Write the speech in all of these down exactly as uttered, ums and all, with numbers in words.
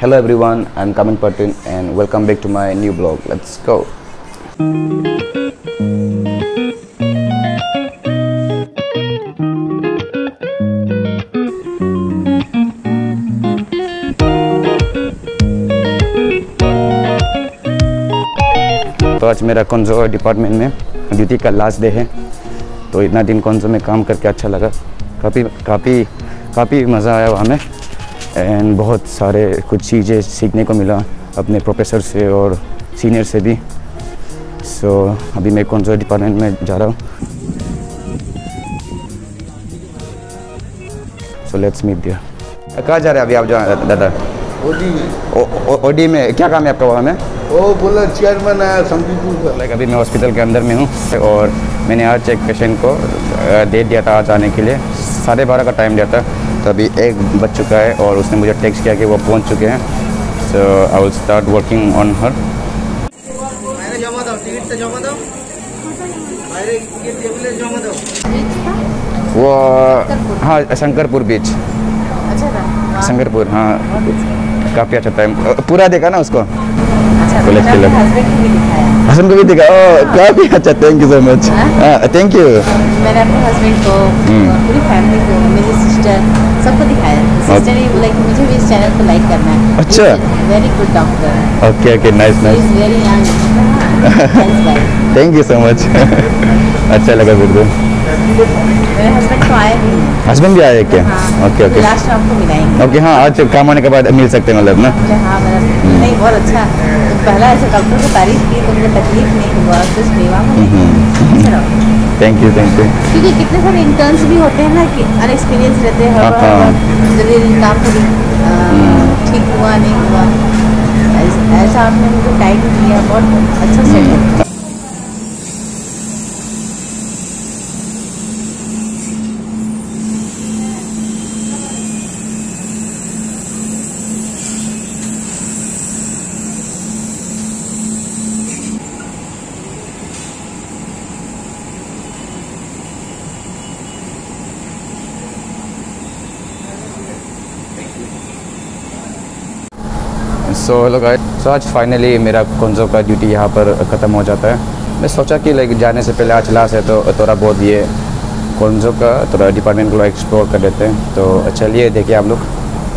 Hello everyone, I'm Kamin Patin and welcome back to my new blog. Let's go. तो आज मेरा कॉन्जो department में ड्यूटी का लास्ट डे है, तो इतना दिन कॉन्जो में काम करके अच्छा लगा। काफ़ी काफ़ी काफ़ी मज़ा आया वहाँ में एंड बहुत सारे कुछ चीज़ें सीखने को मिला अपने प्रोफेसर से और सीनियर से भी। सो so, अभी मैं कॉन्जो डिपार्टमेंट में जा रहा हूँ। So let's meet there. कहाँ जा रहे हैं अभी आप जो दादा? ओडी में। ओडी में क्या काम है आपका वहाँ में? वो बोला चेयरमैन आया समझीपुर का। लाइक अभी मैं हॉस्पिटल के अंदर में हूँ और मैंने आज एक पेशेंट को डेट दिया था आज आने के लिए, साढ़े बारह का टाइम दिया था। तो अभी एक बज चुका है और उसने मुझे टेक्स्ट किया कि वो पहुँच चुके हैं। So I will start working on her. वो हाँ शंकरपुर बीच। शंकरपुर हाँ, काफ़ी अच्छा टाइम पूरा देखा ना उसको। कॉलेज के लोग हस्बैंड को भी दिखा। ओह काफ़ी अच्छा, thank you so much. Thank you. मैंने अपने हस्बैंड को, पूरी फैमिली को, मेरी सिस्टर सबको दिखाया। सिस्टर ने बोला कि मुझे भी इस चैनल को लाइक करना है। अच्छा, very good doctor. Okay okay, nice nice. Very young. Thank you so much. अच्छा लगा फिर तो। मेरे हस्बैंड तो आए नहीं। हस्बैंड भी आए क्या? हाँ, ओके ओके। लास्ट में आपको मिलाएंगे। ओके हाँ, आज काम होने के बाद मिल सकते हैं मतलब ना। हाँ मेरा नहीं बहुत अच्छा। तो पहला ऐसे डॉक्टर को तारीफ की तो मुझे तकलीफ नहीं हुआ, कुछ बेवा थैंक यू थैंक यू। क्योंकि कितने सारे इंटर्न्स भी होते हैं ना कि अनएक्सपीरियंस रहते हैं, जल्दी काम ठीक हुआ नहीं हुआ, ऐसा आपने मुझे टाइम दिया, बहुत अच्छा सेट है। सो हेलो गाइस, सो आज फाइनली मेरा कॉन्जो का ड्यूटी यहाँ पर ख़त्म हो जाता है। मैं सोचा कि लाइक जाने से पहले आज लास्ट है तो थोड़ा बहुत ये कॉन्जो का थोड़ा डिपार्टमेंट को एक्सप्लोर कर देते हैं। तो चलिए देखिए आप लोग।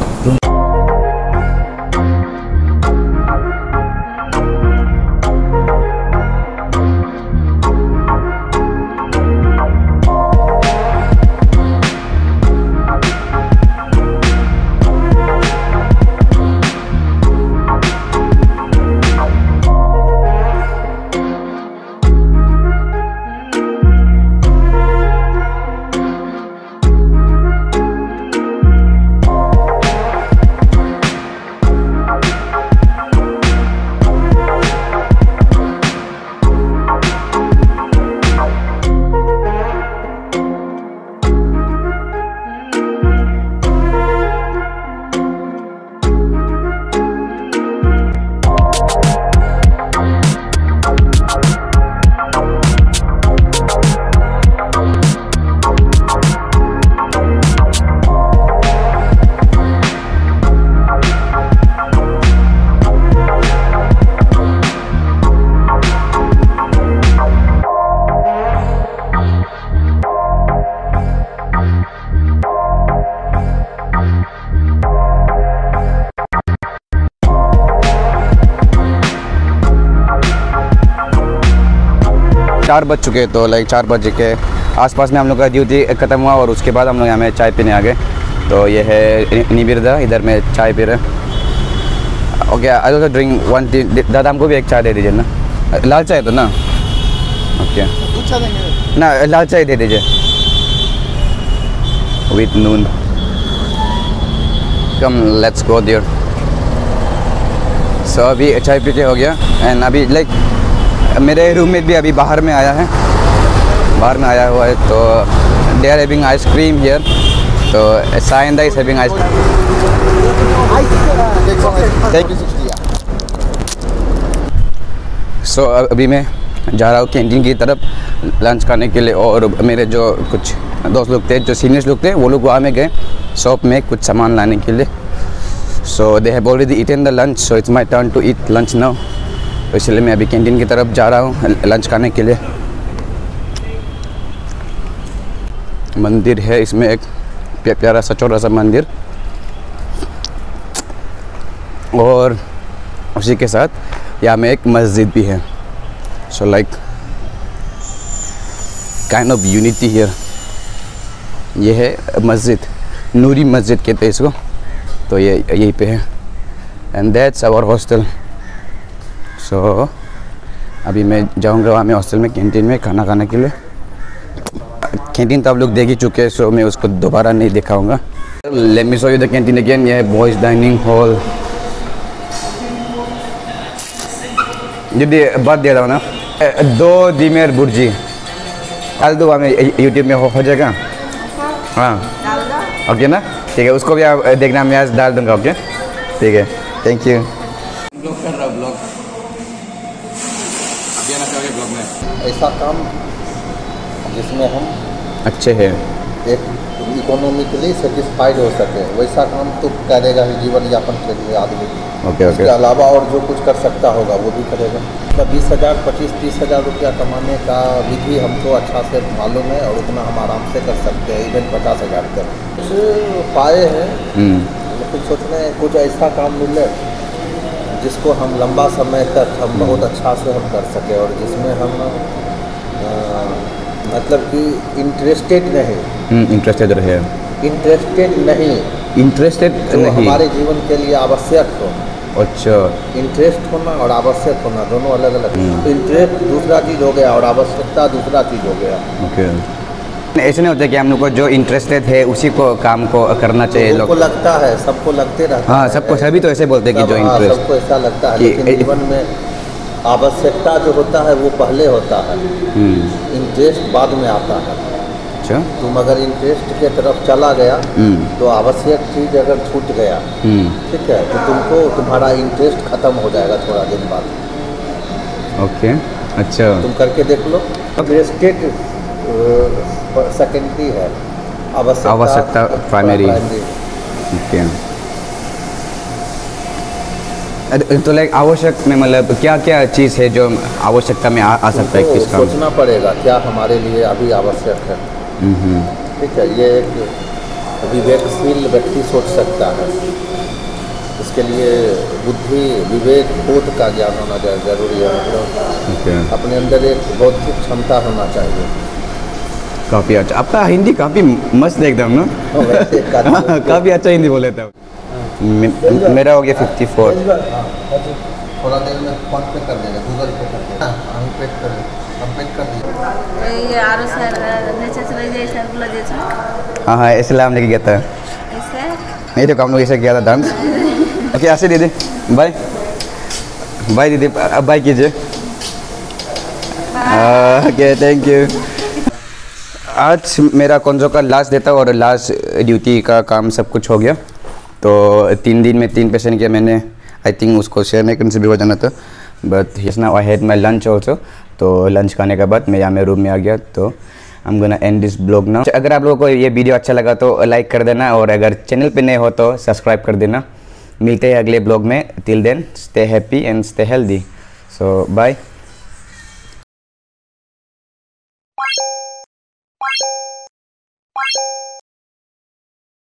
चार बज चुके हैं, तो लाइक चार बजे के आसपास में हम लोग का ड्यूटी ख़त्म हुआ और उसके बाद हम लोग यहाँ में चाय पीने आ गए। तो ये है निबिरदा, इधर में चाय पी रहे। Okay I also drink one tea. दादा हमको भी एक चाय दे दीजिए ना, लाल चाय तो ना। ओके ना, लाल चाय दे दीजिए विथ नून। Come let's go there. So अभी चाय पी के हो गया एंड अभी लाइक मेरे रूममेट भी अभी बाहर में आया है, बाहर में आया हुआ है। तो they are having ice cream here. तो साइंदा is having ice cream. Thank you. So अभी मैं जा रहा हूँ कैंटीन की तरफ लंच खाने के लिए। और मेरे जो कुछ दोस्त लोग थे, जो सीनियर्स लोग थे, वो लोग वहाँ में गए शॉप में कुछ सामान लाने के लिए। So they have already eaten the lunch, so it's my turn to eat lunch now. तो इसलिए मैं अभी कैंटीन की तरफ जा रहा हूँ लंच खाने के लिए। मंदिर है इसमें, एक प्यारा सा छोटा सा मंदिर, और उसी के साथ यहाँ में एक मस्जिद भी है। So like kind of unity here. ये है मस्जिद, नूरी मस्जिद कहते हैं इसको, तो ये यहीं पे है। And that's our hostel. So अभी मैं जाऊंगा वहाँ में हॉस्टल में कैंटीन में खाना खाने के लिए। कैंटीन तो आप लोग देख ही चुके हैं, सो मैं उसको दोबारा नहीं दिखाऊंगा। Let me show you the canteen again. ये है बॉयज़ डाइनिंग हॉल। दीदी बात दे रहा हूँ ना, दो दीमेर बुर्जी डाल दो हमें यूट्यूब में, हो, हो जाएगा। हाँ ओके ना, ठीक है, उसको भी आप देखना, मैं आज डाल दूंगा। ओके ठीक है, थैंक यू। ब्लॉग कर रहा ब्लॉग अभी आना चाहिए ब्लॉग में। ऐसा काम जिसमें हम अच्छे हैं, एक इकोनॉमिकली सेटिस्फाइड हो सके, वैसा काम तो करेगा ही जीवन यापन के लिए आदमी। ओके इसके ओके अलावा और जो कुछ कर सकता होगा वो भी करेगा। मतलब बीस हज़ार पच्चीस तीस हज़ार रुपया कमाने का विधि हमको अच्छा से मालूम है, और उतना हम आराम से कर सकते हैं, इवन पचास हज़ार तक कुछ पाए हैं। लेकिन सोच रहे हैं कुछ ऐसा काम मिले जिसको हम लंबा समय तक हम बहुत अच्छा से हम कर सकें, और जिसमें हम आ, मतलब कि इंटरेस्टेड नहीं इंटरेस्टेड रहे इंटरेस्टेड नहीं इंटरेस्टेड जो नहीं हमारे जीवन के लिए आवश्यक हो। अच्छा, इंटरेस्ट होना और आवश्यक होना दोनों अलग अलग। तो इंटरेस्ट दूसरा चीज़ हो गया और आवश्यकता दूसरा चीज़ हो गया। ओके ऐसे नहीं होता कि हम लोग को जो इंटरेस्टेड है उसी को काम को करना चाहिए। लोग को लगता है, सबको लगते रहता है। हाँ सबको, सभी तो ऐसे बोलते हैं कि जो इंटरेस्ट, सबको ऐसा लगता है, लेकिन जीवन में आवश्यकता जो होता है वो पहले होता है, इंटरेस्ट बाद में आता है। अच्छा, तुम अगर इंटरेस्ट के तरफ चला गया तो आवश्यक चीज़ अगर छूट गया, ठीक है, तो तुमको तुम्हारा इंटरेस्ट खत्म हो जाएगा थोड़ा दिन बाद। ओके अच्छा, तुम करके देख लो। इंटरेस्टेड सेकेंडरी है, आवश्यकता आवश्यकता प्राइमरी। ओके तो लाइक आवश्यक में मतलब क्या क्या चीज़ है जो आवश्यकता में आ, आ सकता है किस काम? सोचना पड़ेगा क्या हमारे लिए अभी आवश्यक है। ठीक है, ये एक विवेकशील व्यक्ति सोच सकता है। इसके लिए बुद्धि, विवेक, बोध का ज्ञान होना जरूरी है। मतलब okay. अपने अंदर एक बौद्धिक क्षमता होना चाहिए। काफ़ी अच्छा, आपका हिंदी काफ़ी मस्त एकदम ना। काफ़ी अच्छा हिंदी बोले थे। मेरा हो गया फिफ्टी फोर। थोड़ा देर में फोन पे कर देगा, गूगल पे कर देगा, हम पे कर कंप्लीट कर दिया। ये आरो सर नीचे चले जाए सर बोला जैसे। हाँ हाँ ऐसे लाम लेके गया था। ऐसे नहीं तो काम लोग ऐसे किया था डांस। ओके ऐसे दीदी, बाय बाय दीदी, अब बाय कीजिए। Okay thank you. आज मेरा कॉन्जो का लास्ट डे था और लास्ट ड्यूटी का काम सब कुछ हो गया। तो तीन दिन में तीन पेशेंट किया मैंने। आई थिंक उसको शेयर नहीं करने से भी हो जाना था, but yes now I had my lunch also. तो लंच खाने के बाद मैं यहाँ में रूम में आ गया। तो I am gonna end this blog now. अगर आप लोगों को ये वीडियो अच्छा लगा तो लाइक कर देना, और अगर चैनल पे नए हो तो सब्सक्राइब कर देना। मिलते हैं अगले ब्लॉग में। Till then stay happy and stay healthy. So bye.